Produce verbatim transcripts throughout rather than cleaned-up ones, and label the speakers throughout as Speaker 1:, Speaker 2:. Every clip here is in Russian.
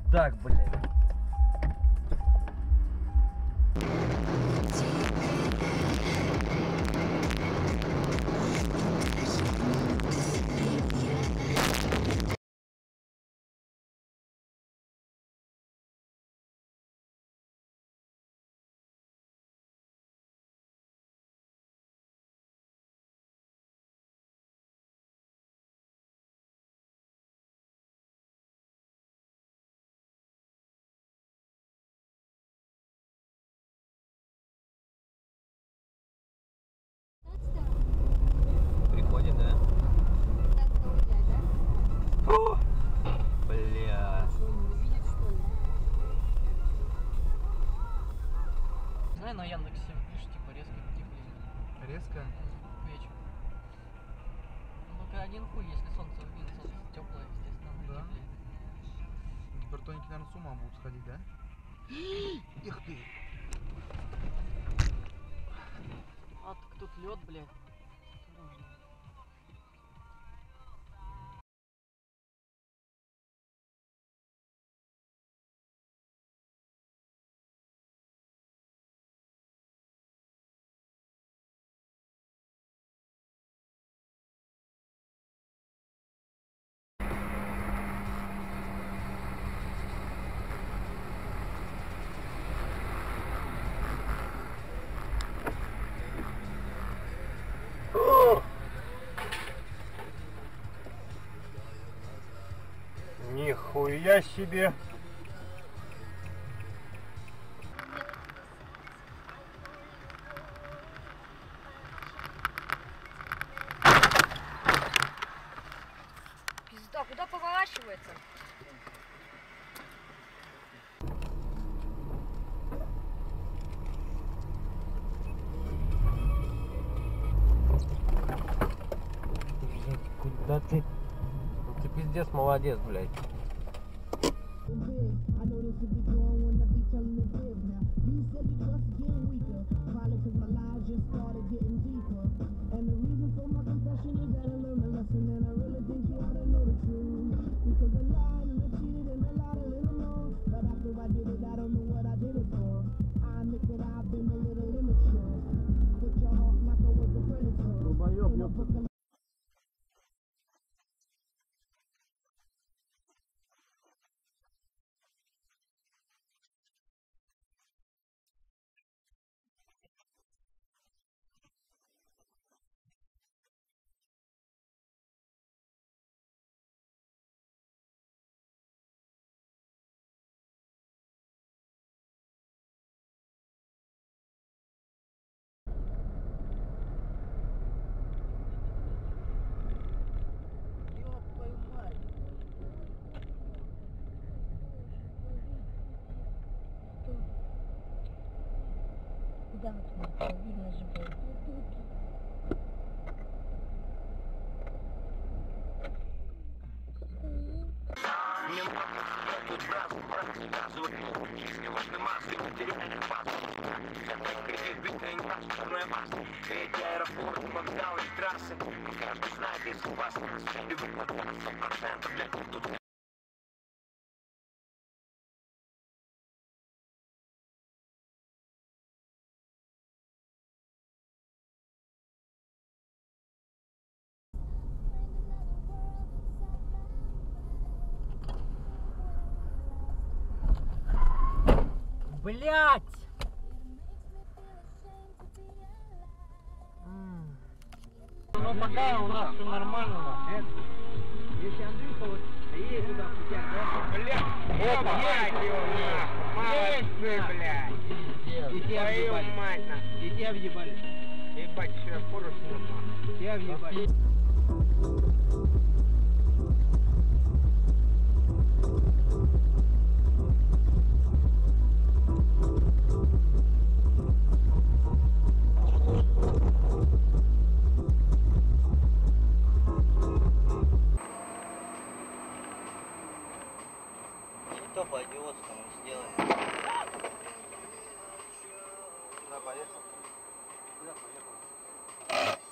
Speaker 1: мудак, блядь.
Speaker 2: Приходит, да? Фу! Бля.
Speaker 3: Знаю, на Яндексе видишь, типа резко потепление.
Speaker 1: Резко?
Speaker 3: К вечеру. Ну только один хуй, если солнце выйдет, солнце теплое, естественно, оно
Speaker 1: Да.
Speaker 3: теплее.
Speaker 1: Гипертоники, наверное, с ума будут сходить, да? Их ты!
Speaker 3: А, так тут лед, блядь.
Speaker 1: Нихуя себе!
Speaker 4: Пизда, куда поворачивается?
Speaker 1: Куда ты? Ну ты пиздец молодец, блядь. Долбоёб, ёпта.
Speaker 4: Да, вот, видно же было.
Speaker 3: Блять! Ну пока у нас все нормально. Если Андрюха вот едет туда путя, да?
Speaker 5: Блядь, ебать его нахуй, молодцы, блядь.
Speaker 3: И тебя
Speaker 5: Твою
Speaker 3: въебали.
Speaker 5: мать нахуй.
Speaker 3: И тебя въебали.
Speaker 5: Ебать, что я порос нахуй.
Speaker 3: Тебя въебали.
Speaker 2: Что по-идиотскому сделали?
Speaker 1: Куда поехал? Куда поехал?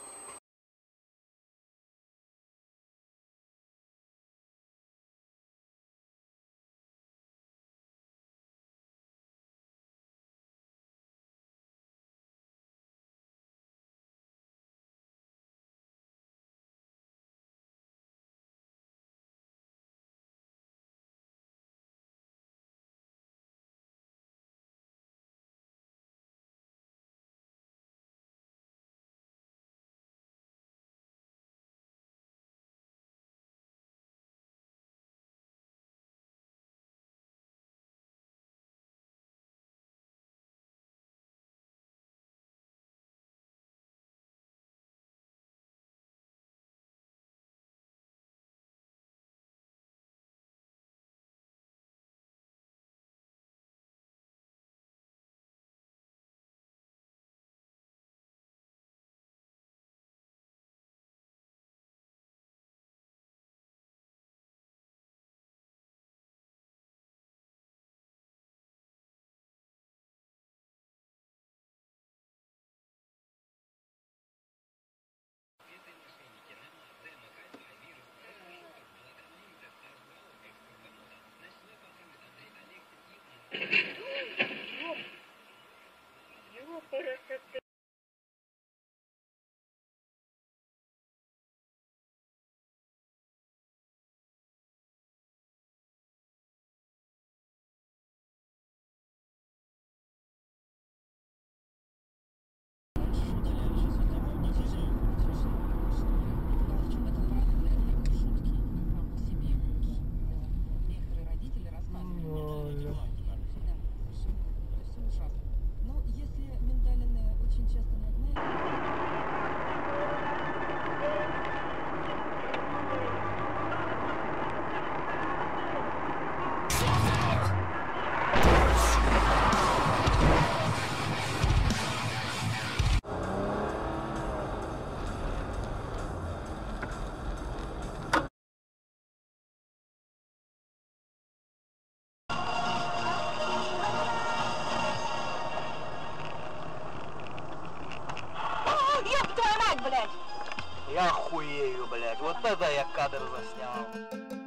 Speaker 2: блядь. Я хуею, блядь. Вот это я кадр заснял.